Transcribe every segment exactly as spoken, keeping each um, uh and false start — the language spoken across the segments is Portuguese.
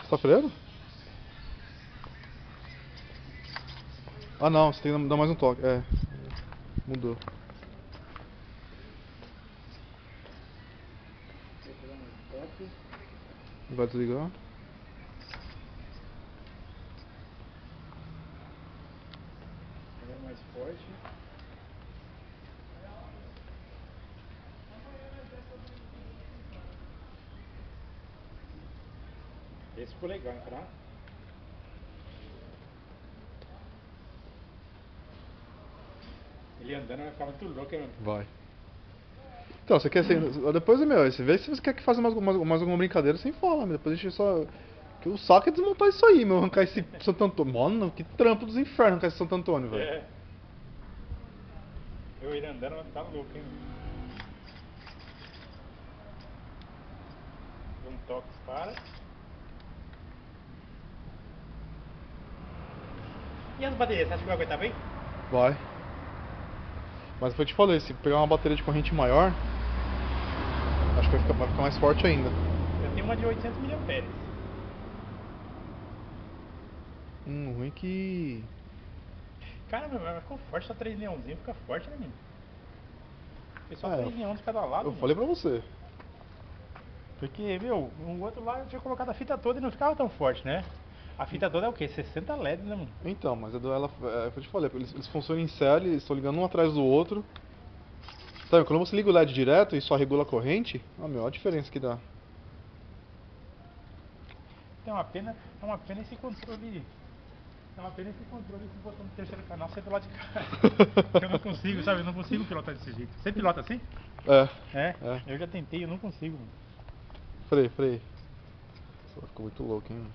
Tá freando? Ah não, você tem que dar mais um toque. É. Mudou. Vai desligar. É mais forte. Esse ficou legal, tá? Ele andando vai ficar muito louco, hein? Vai. Então, você quer ser. Depois, meu, você vê se você quer que faça mais, mais, mais alguma brincadeira sem falar, meu. Depois a gente só. Que o saco é desmontar isso aí, meu. Arrancar esse Santo Antônio. Mano, que trampo dos infernos arrancar esse Santo Antônio, velho. É. Eu ele andando vai ficar louco, hein? Um toque para. E as baterias, você acha que vai aguentar bem? Vai. Mas eu te falei, se pegar uma bateria de corrente maior, acho que vai ficar, vai ficar mais forte ainda. Eu tenho uma de oitocentos miliamperes. Hum, ruim que. Cara, meu, mas ficou forte, só três neonzinhos, fica forte, né, menino? Foi só É, três neons de cada lado, eu mano. falei pra você. Porque, meu, o outro lá eu tinha colocado a fita toda e não ficava tão forte, né? A fita toda é o quê? sessenta L E Ds, né, mano? Então, mas a do ela, é, eu te falei, eles, eles funcionam em série, eles estão ligando um atrás do outro. Sabe, quando você liga o L E D direto e só regula a corrente, ó, meu, olha a diferença que dá. É uma pena, é uma pena esse controle. É uma pena esse controle, esse botão do terceiro canal ser do lado de cá. Eu não consigo, sabe? Eu não consigo pilotar desse jeito. Você pilota assim? É, É, é. eu já tentei, eu não consigo, mano. Freio, freio. Nossa, ficou muito louco, hein?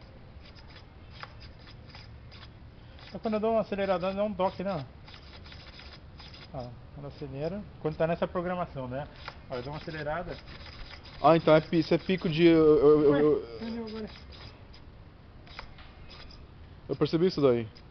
Só quando eu dou uma acelerada, dá um toque, né? Ó, quando acelera, quando tá nessa programação, né? Ó, eu dou uma acelerada. Ah, então é, pi- isso é pico de. Eu, eu, eu, Ué, eu, perdeu agora. eu percebi isso daí.